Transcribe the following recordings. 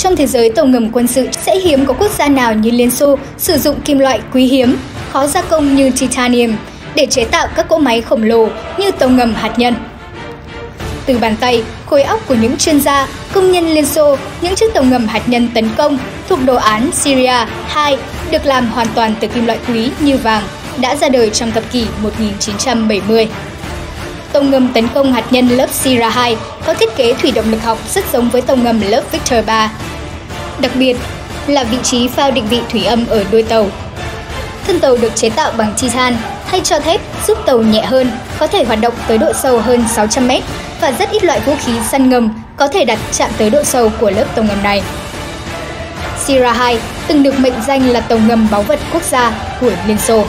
Trong thế giới tàu ngầm quân sự, sẽ hiếm có quốc gia nào như Liên Xô sử dụng kim loại quý hiếm, khó gia công như titanium để chế tạo các cỗ máy khổng lồ như tàu ngầm hạt nhân. Từ bàn tay, khối óc của những chuyên gia, công nhân Liên Xô, những chiếc tàu ngầm hạt nhân tấn công thuộc đồ án Syria 2 được làm hoàn toàn từ kim loại quý như vàng đã ra đời trong thập kỷ 1970. Tàu ngầm tấn công hạt nhân lớp Syria 2 có thiết kế thủy động lực học rất giống với tàu ngầm lớp Victor 3. Đặc biệt là vị trí phao định vị thủy âm ở đuôi tàu. Thân tàu được chế tạo bằng titan thay cho thép giúp tàu nhẹ hơn, có thể hoạt động tới độ sâu hơn 600 m và rất ít loại vũ khí săn ngầm có thể đặt chạm tới độ sâu của lớp tàu ngầm này. Syria 2 từng được mệnh danh là tàu ngầm báu vật quốc gia của Liên Xô.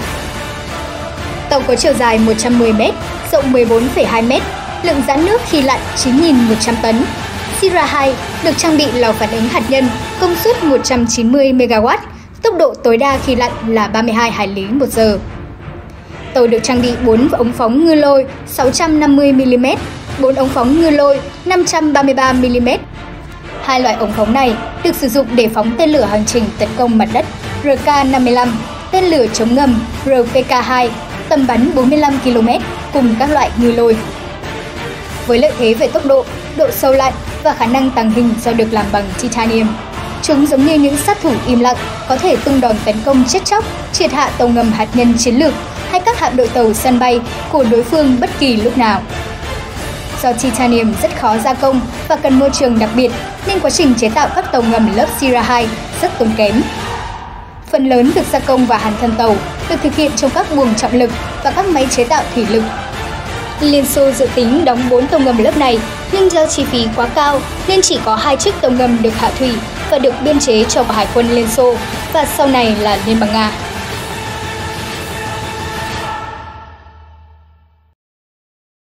Tàu có chiều dài 110 m, rộng 14,2 m, lượng giãn nước khi lặn 9.100 tấn. Syria 2 được trang bị lò phản ứng hạt nhân công suất 190 MW, tốc độ tối đa khi lặn là 32 hải lý một giờ. Tàu được trang bị 4 ống phóng ngư lôi 650 mm, 4 ống phóng ngư lôi 533 mm. Hai loại ống phóng này được sử dụng để phóng tên lửa hành trình tấn công mặt đất RK-55, tên lửa chống ngầm RPK-2, tầm bắn 45 km cùng các loại ngư lôi. Với lợi thế về tốc độ, độ sâu lặn và khả năng tàng hình do được làm bằng titanium, chúng giống như những sát thủ im lặng có thể tung đòn tấn công chết chóc, triệt hạ tàu ngầm hạt nhân chiến lược hay các hạm đội tàu sân bay của đối phương bất kỳ lúc nào. Do titanium rất khó gia công và cần môi trường đặc biệt nên quá trình chế tạo các tàu ngầm lớp Syria 2 rất tốn kém. Phần lớn việc gia công và hàn thân tàu được thực hiện trong các buồng trọng lực và các máy chế tạo thủy lực. Liên Xô dự tính đóng 4 tàu ngầm lớp này, nhưng do chi phí quá cao nên chỉ có 2 chiếc tàu ngầm được hạ thủy và được biên chế cho Hải quân Liên Xô và sau này là Liên bang Nga.